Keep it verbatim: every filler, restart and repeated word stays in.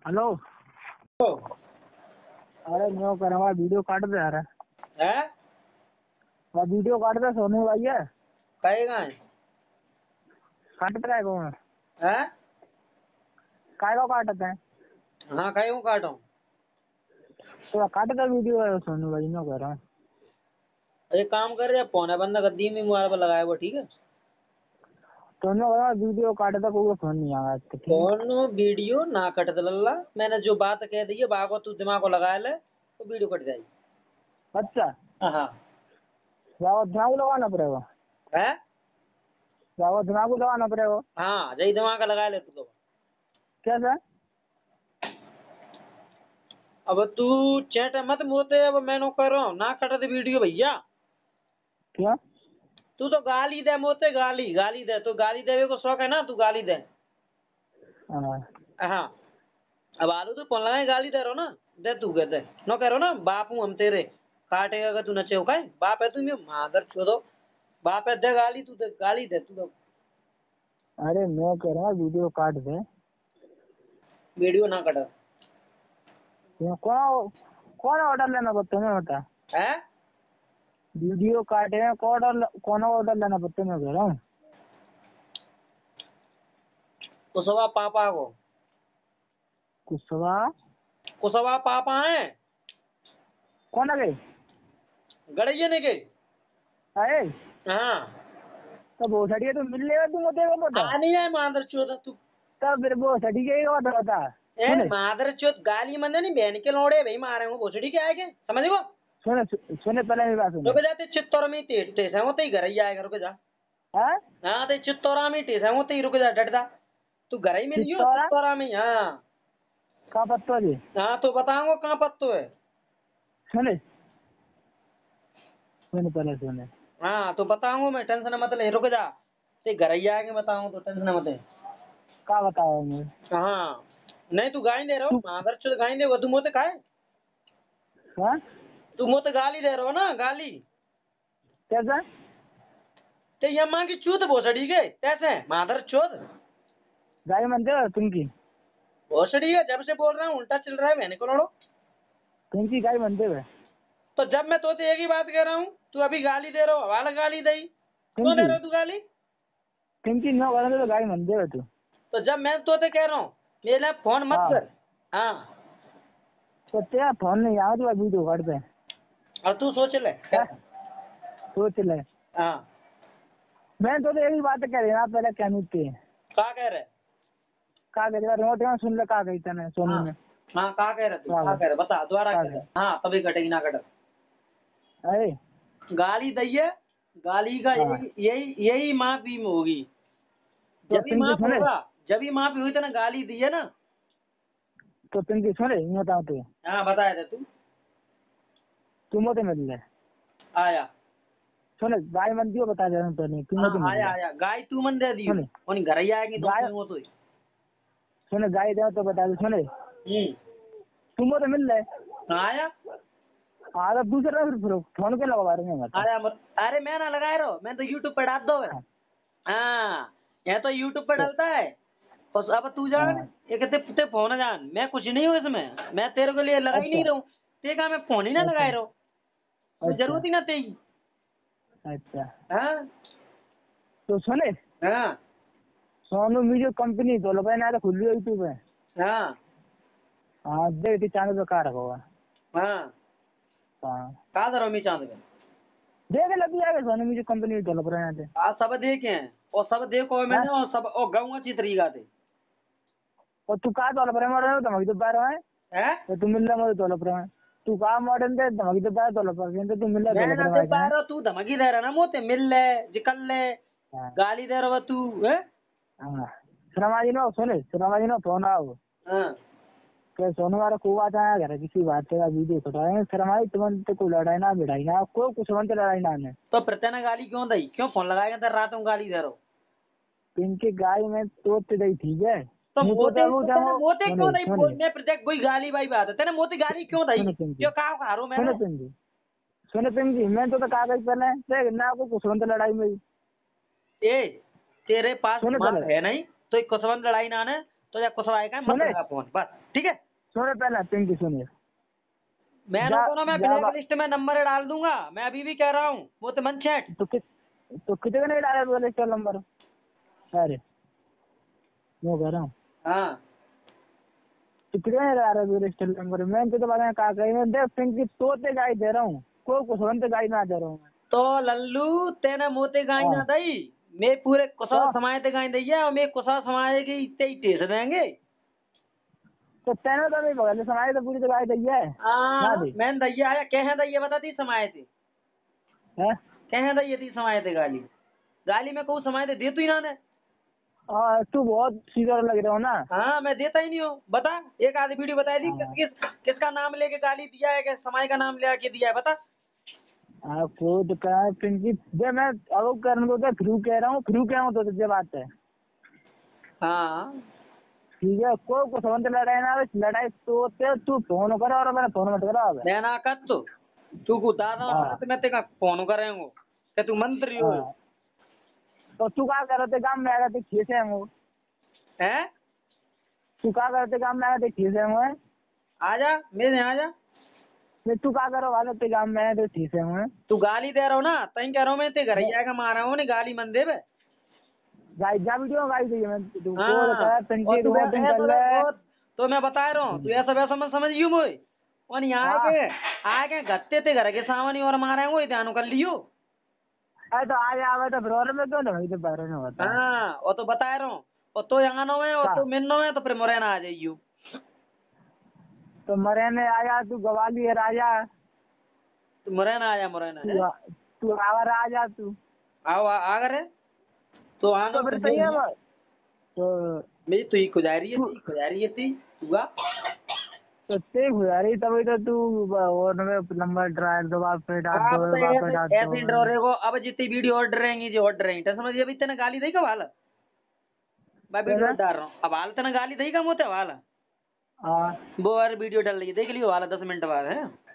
Hello. अरे मैं कर रहा वीडियो काट दे यार। है वो वीडियो काट दे सोनू भाई है कहेगा काट रहा है कौन है काय को काटते हैं हाँ कहे हूँ काटो तो काट दे वीडियो है सोनू भाई नो कर रहा हूँ। एक काम कर रहे पौने बंदा गद्दी में मोबाइल पर लगाया वो ठीक है। तो नो कर रहा वीडियो काट दे कोई फोन नहीं आया तो ठीक है। कौन वीडियो ना कट दल्ला मैंने जो बात कह दी है बाको तू दिमाग को लगा ले तो वीडियो कट जाएगी। अच्छा हाँ जाओ दिमाग लगाना पड़ेगा है जाओ दिमाग लगाना पड़ेगा हाँ जही दिमाग का लगा ले तू तो। कैसे अब तू चैट मत मोते अब मैं नो कर रहा हूँ ना कट दे वीडियो भैया। क्या तू तो गाली दे मोते गाली गाली दे तो गाली देवे को शौक है ना तू गाली दे। हाँ हाँ अब आलू तो कौन लगाए गाली दे रहो ना दे तू कहते नो कह रहो ना बाप हूँ हम तेरे काटेगा अगर तू नचे हो खाए बाप है तू मैं मादर छोड़ो बाप है दे गाली तू दे गाली दे तू तो अरे मैं कह रहा वीडियो काट दे वीडियो ना कटा ये कौन कौन ऑर्डर लेना पड़ता है बता है वीडियो काटे हैं कौन ऑर्डर कौन ऑर्डर लेना पड़ता है मैं कह रहा हूँ। कुसवा पापा को कुशवा कुसवा पापा है कौन आ गए गड़ैया ने के आए हाँ तो वो सड़िए तो मिल लेगा तुम होते बता आ नहीं है मादर चौथ तू तब फिर वो सड़ी के बता बता ए मादर चौथ गाली मंदे नहीं बहन के लौड़े भाई मारे हूँ भोसड़ी के आएगे समझ गो सुने सुने पहले मेरी बात सुने रुक जाते चित्तौर में तेज तेज है वो तो ही घर ही आएगा रुक जा हाँ हाँ तो चित्तौरा में तेज है वो तो ही रुक जा डरदा तू घर ही मिलियो चित्तौरा चित्तौरा में हाँ का पत्ता जी हाँ तो बताऊंगा कहाँ पत्तो है सुने सुने पहले सुने हाँ तो बताऊंगा मैं टेंशन मत ले रुक जा ते घर ही आएंगे बताऊंगा तो टेंशन मत ले का बताया मुझे हाँ नहीं तू गाली दे रहा हो तू मादर चौथ गाली दे तू मोते खाए हाँ तू मोते गाली दे रहा हो ना गाली कैसा ते यम्मा की चूत भोसड़ी के कैसे मादर चौथ गाय मनते हो तुमकी भोसड़ी है जब से बोल रहा हूँ उल्टा चल रहा है मैंने को लड़ो तुमकी गाय मनते हुए तो जब मैं तो एक ही बात कह रहा हूँ तू अभी गाली दे रहा हो हवाला गाली दई क्यों दे तुमकी रहा हो तू गाली तुमकी नो करने तो गाय मनते हो तू तो जब मैं तो कह रहा हूँ मेरे फोन मत हाँ कर हाँ तो तेरा फोन नहीं आया तो वीडियो काट दे और तू सोच ले क्या सोच ले हाँ मैं तो एक ही बात कह रही ना पहले क्या नहीं थी का कह रहे का कह रहा रिमोट में सुन ले का गई तने सोनू हाँ ने हाँ का कह रहे तू का का कह रहे बता दोबारा का कह रहे हाँ तभी कटेगी ना कटे अरे गाली दइए गाली का हाँ यही यही यही माफी में होगी तो जब भी तुमकी माफ सुने होगा जब भी माफी हुई तो ना गाली दी है ना तो तुमकी सुने यूँ बताओ तू हाँ बताया था तू तुम मोते मिल ले आया सुने गाय मन दियो बता दे पहले तुम मोते हाँ मिल आया ले आया गाय तू मन दे दियो सुने उन घर ही आएगी गाय दो वो तो सुने गाय दे तो बता दे सुने हम्म तुम मोते मिल ले आया हाँ तो दूसरा फिर फोन के लगवा रहे हैं अरे मत अरे मैं ना लगाए रहो मैं तो यूट्यूब पे डाल दो हाँ हाँ यह तो यूट्यूब पे डालता है और अब तू जान हाँ ये कहते पुते फोन जान मैं कुछ नहीं हूँ इसमें मैं तेरे को लिए लगा ही नहीं अच्छा रहा हूँ ते कहा मैं फोन ही ना अच्छा लगाए रहो कोई अच्छा जरूरत ही ना तेरी अच्छा हाँ तो सुने हाँ सोनू म्यूजिक कंपनी तो लोग ना खुली यूट्यूब है हाँ हाँ देख चैनल पे कहा रखा हुआ हाँ हाँ कहा था रमी चांद का देख लग जाएगा सोनू म्यूजिक कंपनी तो लोग रहे थे आज सब देखे हैं और सब देखो मैंने और सब और गाँव अच्छी तरीका थे और तू कहा तो लग रहे हो धमकी तो बाहर है हैं तो तू मिल रहा तो लग रहे तू कहा मॉडर्न थे धमकी तो बाहर तो लग रहे तू मिल मैं रहा ना दे पा रहा तू धमकी दे रहा ना मोते मिल ले जिकल ले गाली दे रहा तू है हाँ शर्माजी नो सुने शर्माजी नो फोन आओ हाँ कि सोनू वाला को बात आया घर किसी बात का वीडियो छुटाए शर्माई तुम तो कोई लड़ाई ना बिड़ाई ना कोई कुछ मन लड़ाई ना ने तो प्रत्यय ने गाली क्यों दी क्यों फोन लगाएगा तेरे रात में गाली दे रहा इनके गाय में तो दी ठीक है तो मुझे मोते वो तेने मोते क्यों सुने दई सुने मैं प्रत्येक वही गाली भाई बात है तेने मोती गाली क्यों दई सुने पिंकी क्यों कहा हारो सुने मैंने पिंकी सुने पिंकी मैं तो कहा गई पहले देख ना को कुछ मन लड़ाई में ए तेरे पास सुने दिमाग पहले है नहीं तो एक कुसवन लड़ाई ना ने तो या कुछ आएगा मत सुने। लगा फोन बस ठीक है। सुने पहले पिंकी सुनिए। मैं जा- तो मैं जा- ब्लैक लिस्ट में नंबर डाल दूंगा, मैं अभी भी कह रहा हूँ वो तो मन चैट। तो कित तो कितने नहीं डाले बोले चल नंबर। अरे मैं कह रहा हूँ हाँ तो कितने नहीं डाले बोले चल नंबर। मैं तो बात में कहा कही मैं देख पिंकी तोते गाई दे रहा हूँ, कोई कुछ बनते गाई ना दे रहा हूँ मैं। तो लल्लू तेने मोते गाय ना हाँ। दई, मैं पूरे कुशल हाँ। समाये ते गाय दई है और मैं कुशल समाये की इतने ही टेस देंगे। तो तेने तो नहीं बगल समाज तो पूरी तो गाई दी है ना हाँ दी मैंने दैया है कहे दैया बता दी समाये थे है। कहे दैया थी समाये थे गाली गाली में कहूँ समाये थे दे तू ही ना ने। हाँ तू बहुत सीधा लग रहा हो ना। हाँ मैं देता ही नहीं हूँ, बता एक आधी वीडियो बताई दी किस हाँ। किस किसका नाम लेके गाली दिया है, कि समाये का नाम ले के दिया है बता। हाँ खुद का पिंकी जब मैं अब करने को तो फिर कह रहा हूँ फिर कह रहा हूँ तो तुझे बात है हाँ ठीक है। कोई कुछ समझ लड़ाई ना लड़ाई तो ते तू फोन कर और मैंने फोन मत करा अब। मैं ना कर तो तू को दादा हाँ। तो मैं तेरा फोन करेंगे कि तू मंत्री हो हाँ तो तू क्या करते काम में आया थे खींचे हैं वो। है। तू क्या करते काम में आया थे खींचे हुए। आजा मेरे यहाँ आजा। नहीं तू क्या करो वाले ते काम में आया थे खींचे हुए। तू गाली दे रहा हो ना तई कह रहा हूँ मैं ते घर ही आएगा मारा हूँ नहीं गाली मन देवे। गाई जा वीडियो गाई दी मैं तू को हाँ कर पिंकी और तू दो दिन ऐसा पहले। वै- तो मैं बता रहा हूँ तू ऐसा वैसा मत समझ यू मोई और यहाँ हाँ। के आके गत्ते ते घर के सामने और मारे वो ध्यान कर लियो। अरे तो आज आवे तो फिर और में क्यों ना भाई तो बारे में बता। हाँ और तो बता रहा हूँ और तो यहाँ नो है और हाँ। तो मिन्नो है तो फिर मुरैना आ जाइयो। तो मरे ने आया तू गवाली है राजा। तू मुरैना आया मुरैना है। तू तू आवा राजा तू। आओ आ, आ गए तो आगे तो फिर सही है वो। तो मेरी तू ही खुजारी है तू ती खुजारी है ती तूगा। तो ते गुजारी तभी तो तू और में नंबर ड्राइव दबा पे डाल आप दो तो वहाँ पे ऐसे डाल दो ऐसे ड्रो रहेगो अब जितनी वीडियो ऑर्डर रहेंगी जो ऑर्डर रहेंगी तो समझिए अभी तेने गाली देगा वाला मैं है वीडियो ना। डाल रहा हूँ अब हाल तेने गाली देगा मोते वाला हाँ वो यार वीडियो डाल रही है देख लियो वाला दस मिनट बाद है।